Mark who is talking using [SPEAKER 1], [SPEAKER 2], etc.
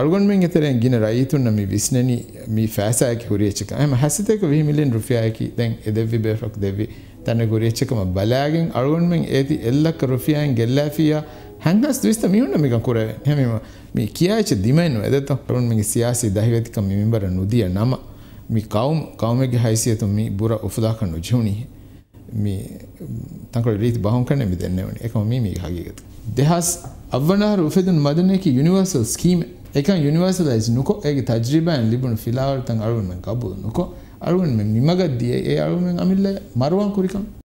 [SPEAKER 1] අල්ගොන් මෙන් එතරෙන් ගින රයිතුන්න මේ විස්නනි මේ ෆෑසායක හුරියච්චක එම හැසිතක 20 මිලියන් රුපියායකි දැන් එදෙව්වි බේෆක් දෙවි තන ගුරියච්චකම බලාගෙන් අල්ගොන් මෙන් ඒති එල්ලක රුපියාන් ගෙල්ලාෆියා හංගස් දුස්ත මිහුන්න මේක කුරේ හැමෙම මේ කියාච්ච දිමෙන් එදත අල්ගොන් මෙන් සියාසි දහිවතික මෙම්බර නුදිය නම මේ කවුමගේ hayසියතු මේ බුර උෆදා කරන ජුනි මේ තංකල රීති බහුන් කරන්න මෙදන්නේ වනේ එකම මේ හගීගත දෙහස් අවනාර උෆෙදුන් මදනේකි යුනිවර්සල් ස්කීම් එකන් යුනිවර්සලයිස් නුකෝ ඒගේ තජ්රිබාන් ලිබුණු ෆිලාවල් තන් අරුන් මෙන් කබුල් නුකෝ අරුන් මෙන් නිමගද්දී ඒ අරුන් මෙන් අමිල්ල මරුවන් කුරිකම්